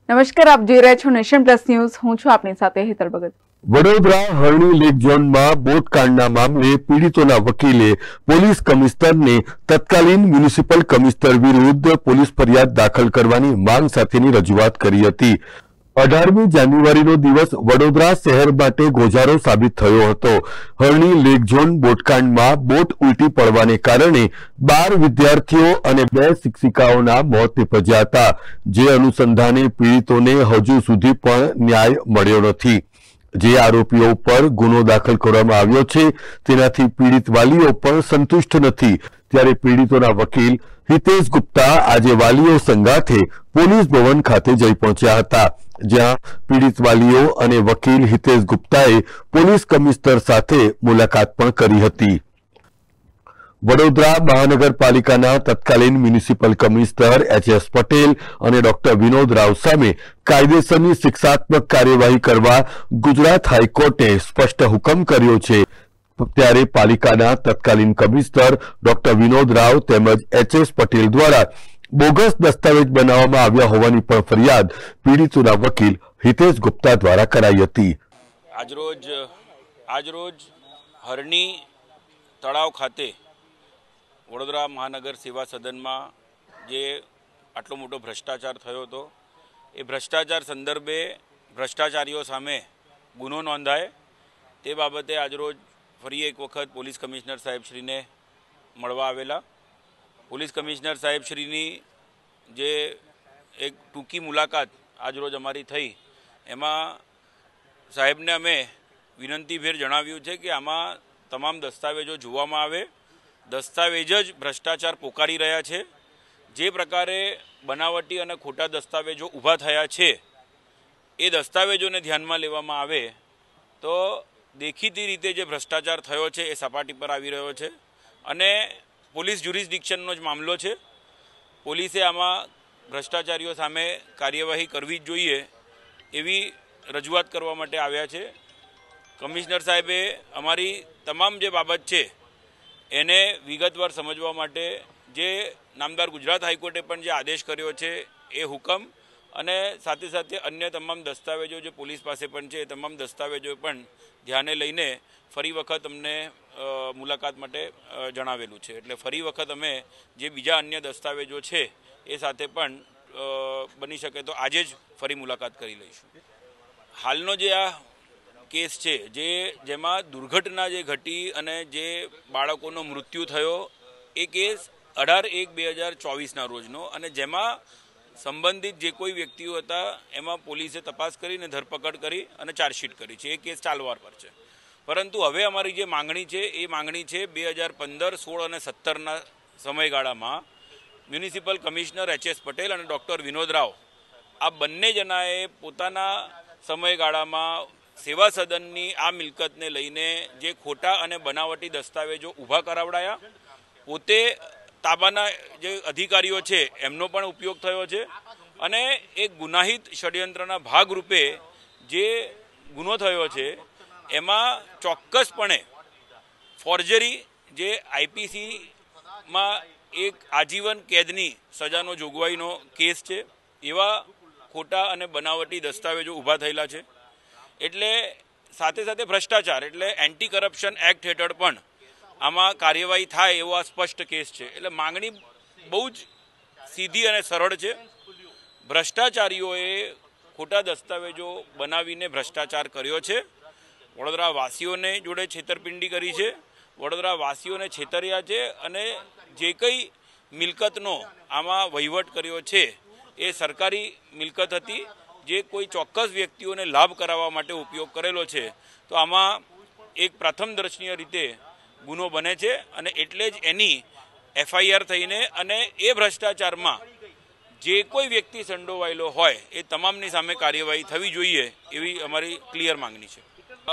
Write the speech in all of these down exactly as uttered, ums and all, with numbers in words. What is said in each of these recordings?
નમસ્કાર, આપ જોઈ રહ્યા છો નેશન પ્લસ ન્યૂઝ। હું છું આપની સાથે હેતલ ભગત। વડોદરા હરણી લેક ઝોનમાં બોટકાંડના મામલે પીડિતોના વકીલે પોલીસ કમિશનરને તત્કાલીન મ્યુનિસિપલ કમિશનર વિરુદ્ધ પોલીસ ફરિયાદ દાખલ કરવાની માંગ સાથેની રજૂઆત કરી હતી। અઢારમી જાન્યુઆરીનો દિવસ વડોદરા શહેર માટે ગોજારો સાબિત થયો હતો। હરણી લેક ઝોન બોટકાંડમાં બોટ ઉલટી પડવાને કારણે બાર વિદ્યાર્થીઓ અને બે શિક્ષિકાઓના મોત નિપજ્યા હતા, જે અનુસંધાને પીડિતોને હજુ સુધી પણ ન્યાય મળ્યો નથી। જે આરોપીઓ પર ગુનો દાખલ કરવામાં આવ્યો છે તેનાથી પીડિત વાલીઓ પણ સંતુષ્ટ નથી। ત્યારે પીડિતોના વકીલ હિતેશ ગુપ્તા આજે વાલીઓ સંગાથે પોલીસ ભવન ખાતે જઈ પહોંચ્યા હતા, જ્યાં પીડિત વાલીઓ અને વકીલ હિતેશ ગુપ્તાએ પોલીસ કમિશનર સાથે મુલાકાત પણ કરી હતી। વડોદરા મહાનગરપાલિકાના તત્કાલીન municipal commissioner H S Patel અને ડોક્ટર વિનોદ રાવ સામે કાયદેસરની શિક્ષાત્મક કાર્યવાહી કરવા ગુજરાત હાઈકોર્ટે સ્પષ્ટ હુકમ કર્યો છે। ત્યારે પાલિકાના તત્કાલીન કમિશનર ડોક્ટર વિનોદ રાવ તેમજ એચ એસ પટેલ દ્વારા બોગસ દસ્તાવેજ બનાવવામાં આવ્યા હોવાની પણ ફરિયાદ પીડિતોના વકીલ હિતેશ ગુપ્તા દ્વારા કરાઈ હતી। આજરોજ આજરોજ હરણી તળાવ ખાતે વડોદરા મહાનગર સેવા સદનમાં જે આટલો મોટો ભ્રષ્ટાચાર થયો હતો, એ ભ્રષ્ટાચાર સંદર્ભે ભ્રષ્ટાચારીઓ સામે ગુનો નોંધાય તે બાબતે આજરોજ ફરી એક વખત પોલીસ કમિશનર સાહેબશ્રીને મળવા આવેલા। પોલીસ કમિશનર સાહેબશ્રીની જે એક ટૂંકી મુલાકાત આજરોજ અમારી થઈ, એમાં સાહેબને અમે વિનંતીભેર જણાવ્યું છે કે આમાં તમામ દસ્તાવેજો જોવામાં આવે। દસ્તાવેજ જ ભ્રષ્ટાચાર પોકારી રહ્યા છે। જે પ્રકારે બનાવટી અને ખોટા દસ્તાવેજો ઊભા થયા છે, એ દસ્તાવેજોને ધ્યાનમાં લેવામાં આવે તો દેખીતી રીતે જે ભ્રષ્ટાચાર થયો છે એ સપાટી પર આવી રહ્યો છે અને પોલીસ જ્યુરિસ્ડિક્શનનો જ મામલો છે। પોલીસે આમાં ભ્રષ્ટાચારીઓ સામે કાર્યવાહી કરવી જ જોઈએ એવી રજૂઆત કરવા માટે આવ્યા છે। કમિશનર સાહેબે અમારી તમામ જે બાબત છે એને વિગતવાર સમજવા માટે જે નામદાર ગુજરાત હાઈકોર્ટે પણ જે આદેશ કર્યો છે એ હુકમ અને સાથે સાથે અન્ય તમામ દસ્તાવેજો જે પોલીસ પાસે પણ છે એ તમામ દસ્તાવેજો પણ ધ્યાને લઈને ફરી વખત અમને મુલાકાત માટે જણાવેલું છે। એટલે ફરી વખત અમે જે બીજા અન્ય દસ્તાવેજો છે એ સાથે પણ બની શકે તો આજે જ ફરી મુલાકાત કરી લઈશું। હાલનો જે આ કેસ છે, જે જેમાં દુર્ઘટના જે ઘટી અને જે બાળકોનો મૃત્યુ થયો, એ કેસ અઢાર એક બે હજાર ચોવીસના રોજનો, અને જેમાં સંબંધિત જે કોઈ વ્યક્તિઓ હતા એમાં પોલીસે તપાસ કરીને ધરપકડ કરી અને ચાર્જશીટ કરી છે। એ કેસ ચાલવા પર છે, પરંતુ હવે અમારી જે માંગણી છે એ માંગણી છે બે હજાર પંદર સોળ અને સત્તરના સમયગાળામાં municipal commissioner H S Patel અને ડૉક્ટર વિનોદ રાવ આ બંને જણાએ પોતાના સમયગાળામાં સેવા સદનની આ મિલકતને લઈને જે ખોટા અને બનાવટી દસ્તાવેજો ઊભા કરાવડાયા, પોતે તાબાના જે અધિકારીઓ છે એમનો પણ ઉપયોગ થયો છે અને એક ગુનાહિત ષડયંત્રના ભાગરૂપે જે ગુનો થયો છે એમાં ચોક્કસપણે ફોર્જરી જે આઈપીસીમાં એક આજીવન કેદની સજાનો જોગવાઈનો કેસ છે, એવા ખોટા અને બનાવટી દસ્તાવેજો ઊભા થયેલા છે। એટલે સાથે સાથે ભ્રષ્ટાચાર એટલે એન્ટી કરપ્શન એક્ટ હેઠળ પણ આમાં કાર્યવાહી થાય એવો આ સ્પષ્ટ કેસ છે। એટલે માંગણી બહુ જ સીધી અને સરળ છે। ભ્રષ્ટાચારીઓએ ખોટા દસ્તાવેજો બનાવીને ભ્રષ્ટાચાર કર્યો છે, વડોદરા વાસીઓને જોડે છેતરપિંડી કરી છે, વડોદરા વાસીઓને છેતર્યા છે અને જે કંઈ મિલકતનો આમાં વહીવટ કર્યો છે એ સરકારી મિલકત હતી, જે કોઈ ચોક્કસ વ્યક્તિઓને લાભ કરાવવા માટે ઉપયોગ કરેલો છે। તો આમાં એક પ્રથમ દર્શનીય રીતે ગુનો બને છે અને એટલે જ એની એફ આઈ આર થઈને અને એ ભ્રષ્ટાચારમાં જે કોઈ વ્યક્તિ સંડોવાયેલો હોય એ તમામની સામે કાર્યવાહી થવી જોઈએ એવી અમારી ક્લિયર માંગણી છે।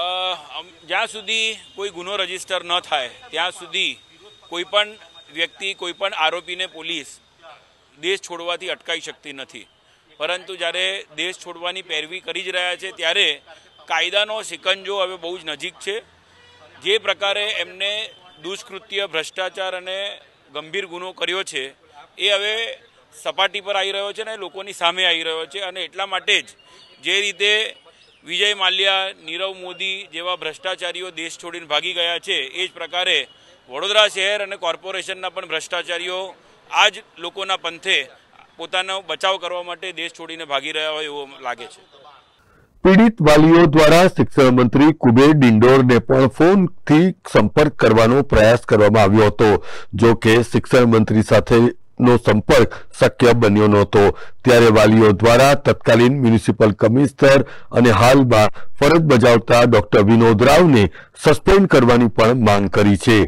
જ્યાં સુધી કોઈ ગુનો રજીસ્ટર ન થાય ત્યાં સુધી કોઈપણ વ્યક્તિ કોઈપણ આરોપીને પોલીસ દેશ છોડવાથી અટકાવી શકતી નથી, પરંતુ જ્યારે દેશ છોડવાની પેરવી કરી જ રહ્યા છે ત્યારે કાયદાનો સિકંજો હવે બહુ જ નજીક છે। જે પ્રકારે એમને દુષ્કૃત્ય, ભ્રષ્ટાચાર અને ગંભીર ગુનો કર્યો છે એ હવે સપાટી પર આવી રહ્યો છે અને લોકોની સામે આવી રહ્યો છે અને એટલા માટે જ જે રીતે વિજય માલ્યા, નીરવ મોદી જેવા ભ્રષ્ટાચારીઓ દેશ છોડીને ભાગી ગયા છે, એ જ પ્રકારે વડોદરા શહેર અને કોર્પોરેશનના પણ ભ્રષ્ટાચારીઓ આ જ લોકોના પંથે પોતાનો બચાવ કરવા માટે દેશ છોડીને ભાગી રહ્યા હોય એવું લાગે છે। પીડિત વાલીઓ દ્વારા શિક્ષણ મંત્રી કુબેર ડિંડોરને પણ ફોનથી સંપર્ક કરવાનો પ્રયાસ કરવામાં આવ્યો હતો, જો કે શિક્ષણ મંત્રી સાથેનો સંપર્ક શક્ય બન્યો નહોતો। ત્યારે વાલીઓ દ્વારા તત્કાલીન મ્યુનિસિપલ કમિશનર અને હાલમાં ફરજ બજાવતા ડોક્ટર વિનોદ રાવને સસ્પેન્ડ કરવાની પણ માંગ કરી છે।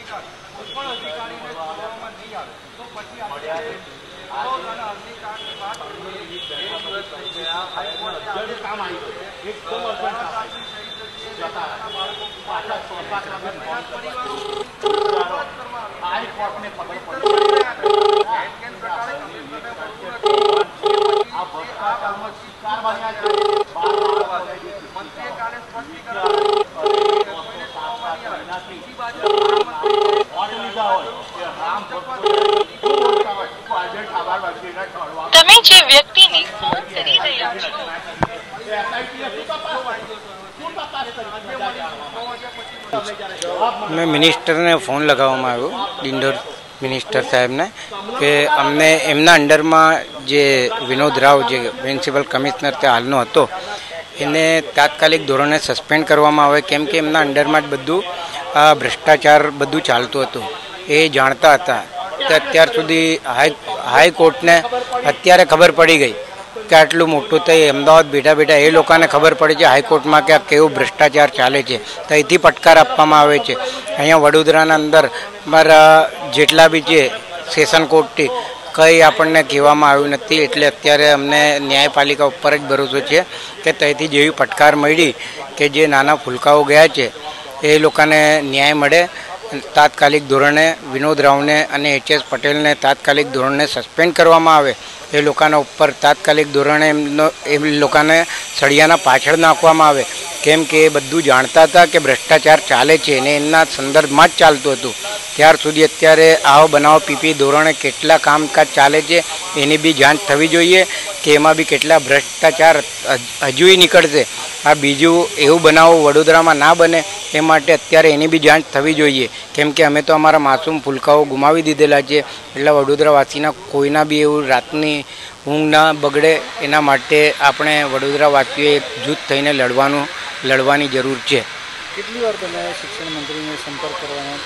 તમે જે વ્યક્તિને ફોન કરી રહ્યા છો मैं मिनिस्टर ने फोन लगावવામાં આવ્યો ડિંડોર મિનિસ્ટર સાહેબને કે અમને એમના અંડરમાં જે વિનોદ રાવ જે પ્રિન્સિપલ કમિશનર તે હાલનો હતો એને તાત્કાલિક ધોરણે સસ્પેન્ડ કરવામાં આવે, કેમ કે એમના અંડરમાં જ બધું આ ભ્રષ્ટાચાર બધું ચાલતું હતું એ જાણતા હતા। કે અત્યાર સુધી હાઈ હાઈકોર્ટને અત્યારે ખબર પડી ગઈ કે આટલું મોટું થઈ અમદાવાદ બેઠા બેઠા એ લોકોને ખબર પડી છે હાઈકોર્ટમાં કે આ કેવું ભ્રષ્ટાચાર ચાલે છે, તો અહીંથી ફટકાર આપવામાં આવે છે। અહીંયા વડોદરાના અંદર મારા જેટલા બી છે સેશન કોર્ટથી કંઈ આપણને કહેવામાં આવ્યું નથી, એટલે અત્યારે અમને ન્યાયપાલિકા ઉપર જ ભરોસો છે કે ત્યાંથી જેવી ફટકાર મળી કે જે નાના ફૂલકાઓ ગયા છે એ લોકોને ન્યાય મળે। તાત્કાલિક ધોરણે વિનોદ રાવને અને એચ એસ પટેલને તાત્કાલિક ધોરણે સસ્પેન્ડ કરવામાં આવે, એ લોકોના ઉપર તાત્કાલિક ધોરણે એમનો એ લોકોને સળિયાના પાછળ નાખવામાં આવે, કેમ કે એ બધું જાણતા હતા કે ભ્રષ્ટાચાર ચાલે છે અને એમના સંદર્ભમાં જ ચાલતું હતું। ત્યાર સુધી અત્યારે આવો બનાવ પીપી ધોરણે કેટલા કામકાજ ચાલે છે એની બી જાંચ થવી જોઈએ કે એમાં બી કેટલા ભ્રષ્ટાચાર હજુય નીકળશે। આ બીજું એવું બનાવ વડોદરામાં ના બને એ માટે અત્યારે એની બી જાંચ થવી જોઈએ, કેમ કે અમે તો અમારા માસૂમ ફૂલકાઓ ગુમાવી દીધેલા છે, એટલે વડોદરાવાસીના કોઈના બી એવું રાતની ઊંઘ ના બગડે એના માટે આપણે વડોદરાવાસીઓએ જૂથ થઈને લડવાનું લડવાની જરૂર છે। કેટલી વાર તમે શિક્ષણ મંત્રીને સંપર્ક કરવાનો?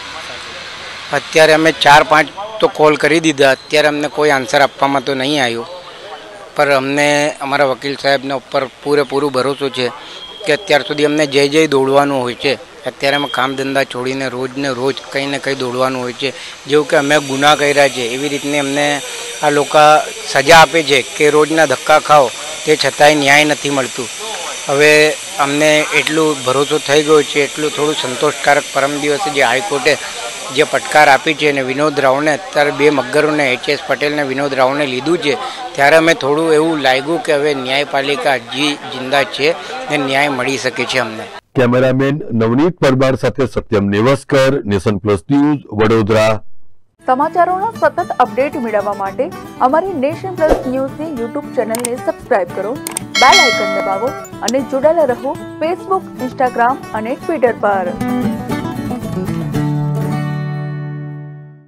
અત્યારે અમે ચાર પાંચ તો કોલ કરી દીધા, અત્યારે અમને કોઈ આન્સર આપવામાં તો નહીં આવ્યો, પર અમને અમારા વકીલ સાહેબને ઉપર પૂરેપૂરું ભરોસો છે કે અત્યાર સુધી અમને જય જય દોડવાનું હોય છે। અત્યારે અમે કામ ધંધા છોડીને રોજ ને રોજ કંઈ ને કંઈ દોડવાનું હોય છે, જેવું કે અમે ગુનાહ કર્યા છે એવી રીતની અમને આ લોકો સજા આપે છે કે રોજના ધક્કા ખાઓ તે છતાંય ન્યાય નથી મળતું। હવે અમને એટલું ભરોસો થઈ ગયો છે, એટલું થોડું સંતોષકારક પરમ દિવસે જે હાઈકોર્ટે જે ફટકાર આપી છે અને વિનોદ રાવને અત્યારે બે મગરોને એચ એસ પટેલને વિનોદ રાવને લીધું છે, ત્યારે અમે થોડું એવું લાગ્યું કે હવે ન્યાયપાલિકા હજી જિંદા છે ને ન્યાય મળી શકે છે અમને। કેમેરામેન નવનીત પરમાર સાથે Satyam Nevaskar, Nation Plus News, Vadodara. સમાચારોના સતત અપડેટ મેળવવા માટે અમારી નેશન પ્લસ ન્યૂઝની યુટ્યુબ ચેનલને સબસ્ક્રાઇબ કરો, બેલ આઇકન દબાવો અને જોડાયેલા રહો ફેસબુક, ઇન્સ્ટાગ્રામ અને ટ્વિટર પર।